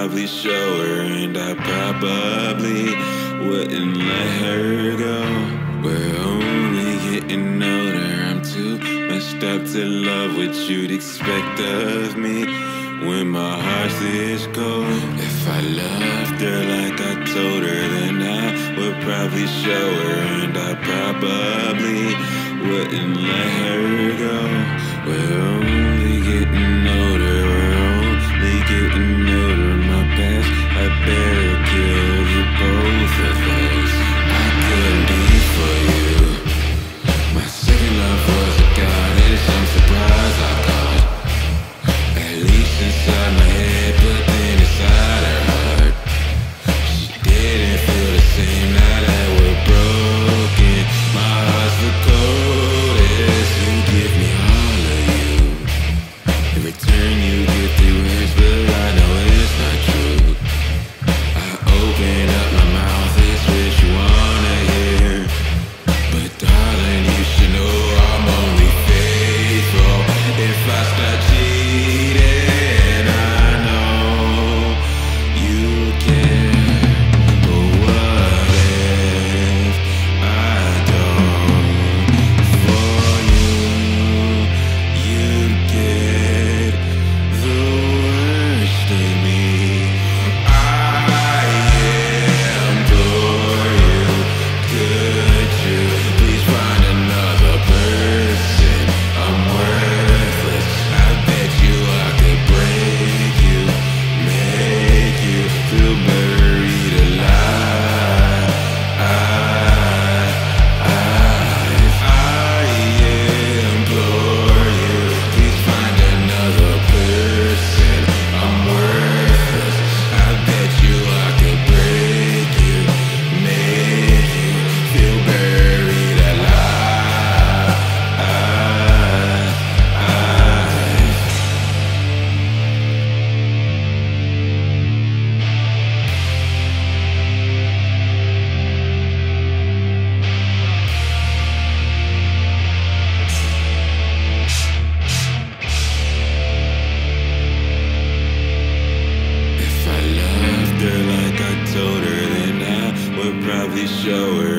probably show her, and I probably wouldn't let her go. We're only getting older, I'm too messed up to love what you'd expect of me when my heart's this cold. If I loved her like I told her, then I would probably show her, and I probably wouldn't let her go. We're only getting older, we're only getting older. My past, I better kill the both of us. I couldn't be for you. My second love was a goddess, I'm surprised I caught. At least inside my head, but then inside her heart. She didn't feel the same now that we're broken. My heart's the coldest. You give me all of you. In return you give 3 words, but I know it's not true. I open up my mouth, it's what you wanna hear. But darling, you should know I'm only faithful if I start cheating. I know you care, but what if I don't? For you, you get the worst of me. I implore you, could you please find another person? I'm worthless, I bet you I could break you, make you feel buried alive. I implore you, please find another person. I'm worthless, I bet you I could break you, make you feel buried alive. If I loved her like I told her, then I would probably show her,